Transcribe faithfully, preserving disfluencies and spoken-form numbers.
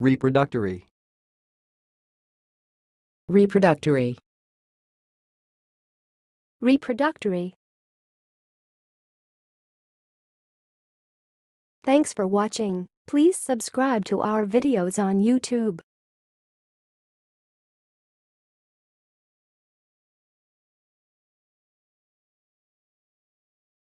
reproductory, reproductory, reproductory. Thanks for watching. Please subscribe to our videos on YouTube.